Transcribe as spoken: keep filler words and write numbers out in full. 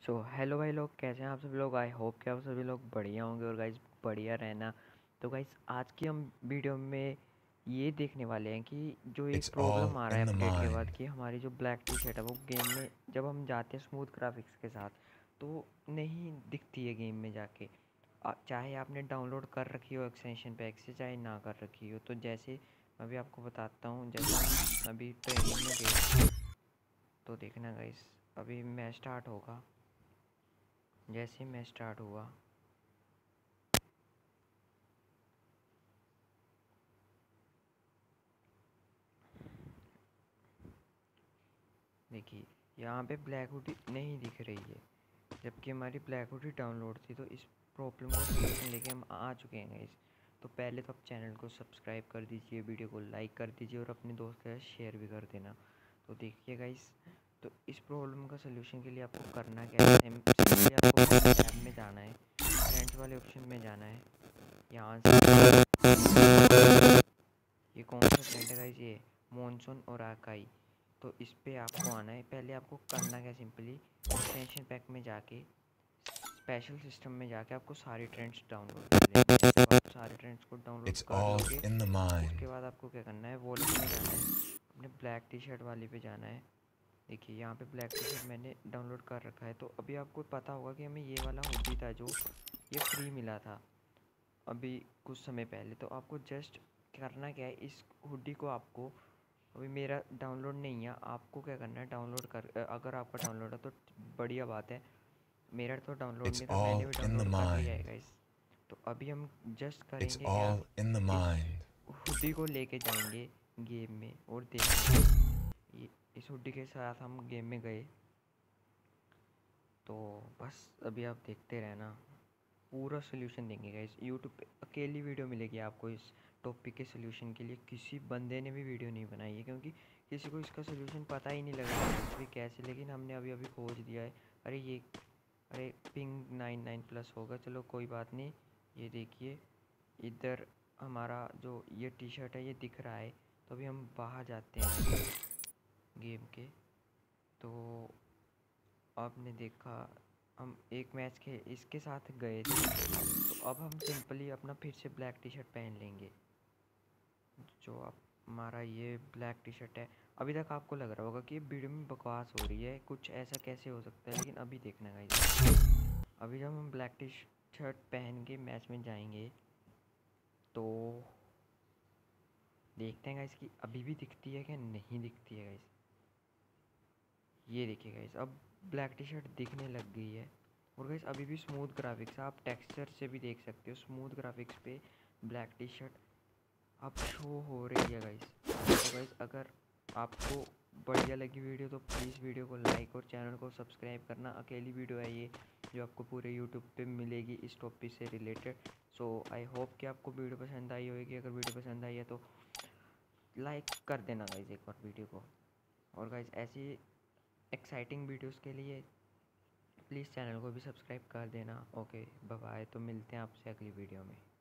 So hello भाई लोग, कैसे हैं आप सभी लोग। आई होप कि आप सभी लोग बढ़िया होंगे और गाइस बढ़िया रहना। तो गाइस आज की हम वीडियो में ये देखने वाले हैं कि जो एक It's प्रॉब्लम all आ रहा in है the अपडेट के बाद mind. कि हमारी जो ब्लैक टी शर्ट है वो गेम में जब हम जाते हैं स्मूथ ग्राफिक्स के साथ तो नहीं दिखती है गेम में जाके। आ, चाहे आपने डाउनलोड कर रखी हो एक्सटेंशन पैक से, चाहे ना कर रखी हो। तो जैसे मैं भी आपको बताता हूँ, जैसे हम अभी ट्रेनिंग में गए तो देखना गाइस, अभी मैच स्टार्ट होगा। जैसे ही मैच स्टार्ट हुआ देखिए यहाँ पे ब्लैक हुडी नहीं दिख रही है, जबकि हमारी ब्लैक हुडी डाउनलोड थी। तो इस प्रॉब्लम का सलूशन लेके हम आ चुके हैं गाइस। तो पहले तो आप चैनल को सब्सक्राइब कर दीजिए, वीडियो को लाइक कर दीजिए और अपने दोस्त के साथ शेयर भी कर देना। तो देखिए गाइस, तो इस प्रॉब्लम का सलूशन के लिए आपको करना क्या है, सिंपली आपको टैब में जाना है, फ्रेंड्स वाले ऑप्शन में जाना है। यहाँ से ये कौन सा फ्रेंड है गाइस, ये मॉनसून और आकाई। तो इस पे आपको आना है। पहले आपको करना क्या, सिंपली एक्सटेंशन पैक में जाके स्पेशल सिस्टम में जाके आपको सारे ट्रेंड्स डाउनलोड कर लेने हैं। जब आप सारे ट्रेंड्स को डाउनलोड It's कर all लोगे in the उसके mind. बाद आपको क्या करना है, वॉलेट में जाना है, अपने ब्लैक टी शर्ट वाली पे जाना है। देखिए यहाँ पे ब्लैक टी शर्ट मैंने डाउनलोड कर रखा है। तो अभी आपको पता होगा कि हमें ये वाला हुडी था जो ये फ्री मिला था अभी कुछ समय पहले। तो आपको जस्ट करना क्या है, इस हुडी को आपको, अभी मेरा डाउनलोड नहीं है, आपको क्या करना है डाउनलोड कर, अगर आपका डाउनलोड है तो बढ़िया बात है। मेरा तो डाउनलोड It's नहीं था, मैंने all भी in the डाउनलोड कर लिया है mind. गाइस। तो अभी हम जस्ट It's करेंगे क्या, all in the इस mind. हुडी को लेके जाएंगे गेम में और देखेंगे। ये इस हुडी के साथ हम गेम में गए तो बस अभी आप देखते रहना, पूरा सोल्यूशन देंगे गाइस। यूट्यूब पे अकेली वीडियो मिलेगी आपको इस टॉपिक के सोल्यूशन के लिए। किसी बंदे ने भी वीडियो नहीं बनाई है, क्योंकि किसी को इसका सोल्यूशन पता ही नहीं लगा कि कैसे। लेकिन हमने अभी अभी खोज दिया है। अरे ये, अरे पिंग नाइन नाइन प्लस होगा, चलो कोई बात नहीं। ये देखिए इधर हमारा जो ये टी शर्ट है ये दिख रहा है। तो अभी हम बाहर जाते हैं गेम के। तो आपने देखा हम एक मैच के इसके साथ गए थे। तो अब हम सिंपली अपना फिर से ब्लैक टी शर्ट पहन लेंगे। जो आप हमारा ये ब्लैक टी शर्ट है, अभी तक आपको लग रहा होगा कि वीडियो में बकवास हो रही है, कुछ ऐसा कैसे हो सकता है। लेकिन अभी देखना गाइस, अभी जब हम ब्लैक टी शर्ट पहन के मैच में जाएंगे तो देखते हैं गाइस कि अभी भी दिखती है क्या नहीं दिखती है गाइस। ये देखिए गाइस, अब ब्लैक टी शर्ट दिखने लग गई है। और गाइस अभी भी स्मूथ ग्राफिक्स, आप टेक्सचर से भी देख सकते हो, स्मूथ ग्राफिक्स पे ब्लैक टी शर्ट अब शो हो रही है गाइस। तो गाइस अगर आपको बढ़िया लगी वीडियो तो प्लीज़ वीडियो को लाइक और चैनल को सब्सक्राइब करना। अकेली वीडियो है ये जो आपको पूरे यूट्यूब पे मिलेगी इस टॉपिक से रिलेटेड। सो आई होप कि आपको वीडियो पसंद आई होगी। अगर वीडियो पसंद आई है तो लाइक कर देना गाइस एक बार वीडियो को। और गाइस ऐसी एक्साइटिंग वीडियोस के लिए प्लीज़ चैनल को भी सब्सक्राइब कर देना। ओके बाय बाय, तो मिलते हैं आपसे अगली वीडियो में।